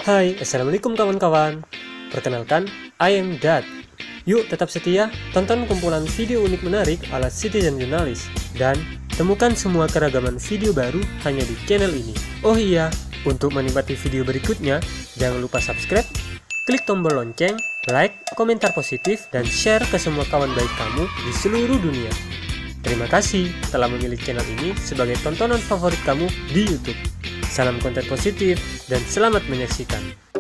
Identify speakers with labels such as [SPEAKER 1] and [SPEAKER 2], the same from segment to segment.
[SPEAKER 1] Hai, Assalamualaikum kawan-kawan. Perkenalkan, I am Dad. Yuk tetap setia, tonton kumpulan video unik menarik ala Citizen Journalist. Dan temukan semua keragaman video baru hanya di channel ini. Oh iya, untuk menikmati video berikutnya, jangan lupa subscribe, klik tombol lonceng, like, komentar positif, dan share ke semua kawan baik kamu di seluruh dunia. Terima kasih telah memilih channel ini sebagai tontonan favorit kamu di YouTube. Salam konten positif dan selamat menyaksikan.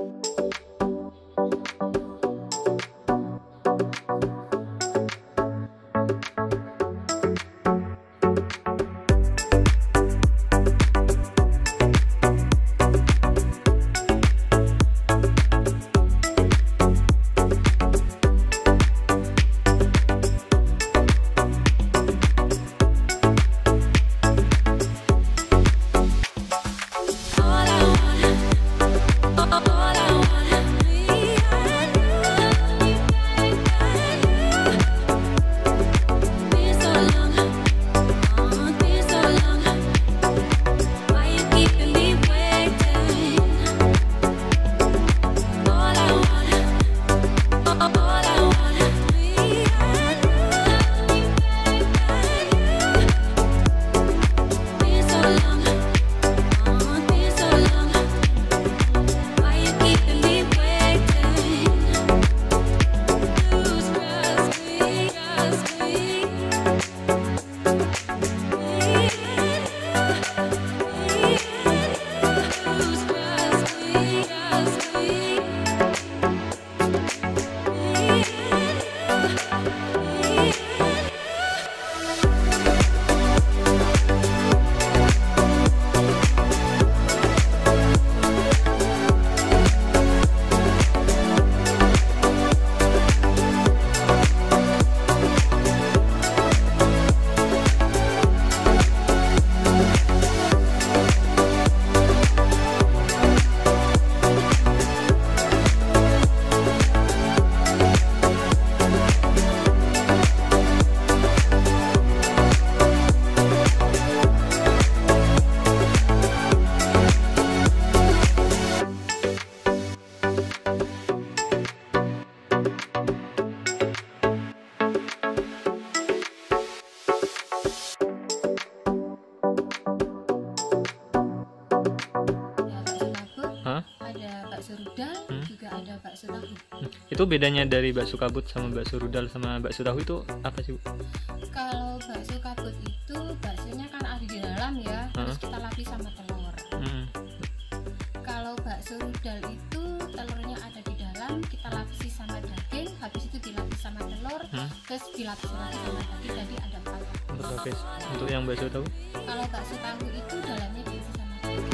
[SPEAKER 2] Bakso rudal, juga ada bakso tahu.
[SPEAKER 3] Itu bedanya dari bakso kabut sama bakso rudal sama bakso tahu itu apa sih, Bu?
[SPEAKER 2] Kalau bakso kabut itu baksonya kan ada di dalam ya, terus kita lapis sama telur. Kalau bakso rudal itu telurnya ada di dalam, kita lapisi sama daging, habis itu dilapis sama telur, terus dilapis lagi sama daging, jadi ada 4 lapis.
[SPEAKER 3] Untuk yang bakso tahu?
[SPEAKER 2] Kalau bakso tahu itu dalamnya diisi sama daging.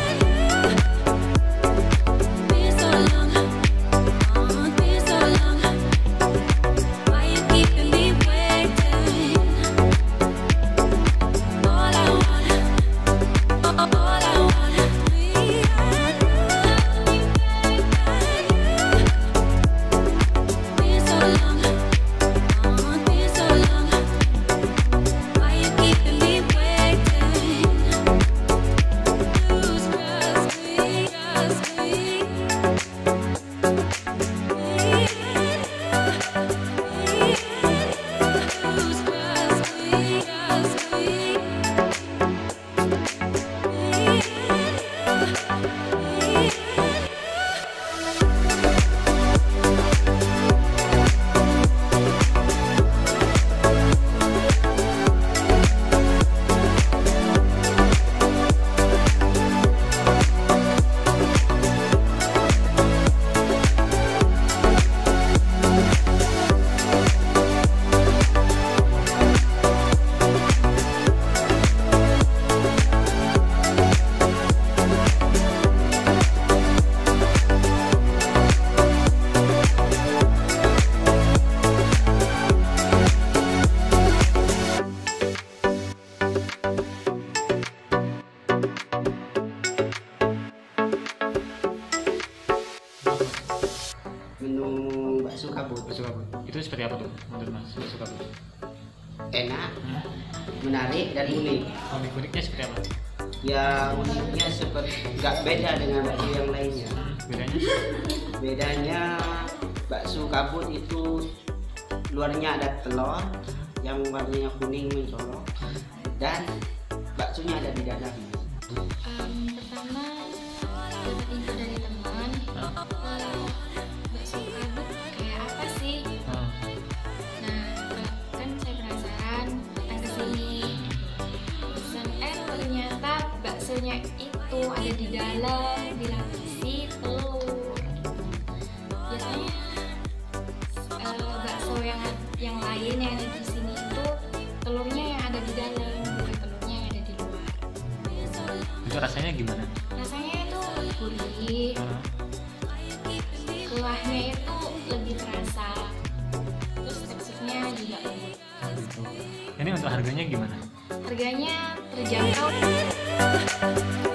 [SPEAKER 3] Itu seperti apa tuh menurut Mas bakso kabut?
[SPEAKER 4] Enak, menarik dan unik.
[SPEAKER 3] Unik-uniknya seperti apa?
[SPEAKER 4] Ya uniknya seperti nggak beda dengan bakso yang lainnya. Bedanya bakso kabut itu luarnya ada telur yang warnanya kuning mencolok dan baksonya ada di dalam.
[SPEAKER 2] Pertama dapat info dari teman, bakso kabut kayak apa sih? Nah kan saya penasaran, datang ke sini. Pesan ternyata baksonya itu ada di dalam, dilapisi telur. Biasanya bakso yang lain yang ada di sini itu telurnya yang ada di dalam, bukan telurnya yang ada di luar.
[SPEAKER 3] Itu rasanya gimana?
[SPEAKER 2] Rasanya itu gurih, kuahnya itu lebih terasa, terus teksturnya juga lembut.
[SPEAKER 3] Ini untuk harganya gimana?
[SPEAKER 2] Harganya terjangkau.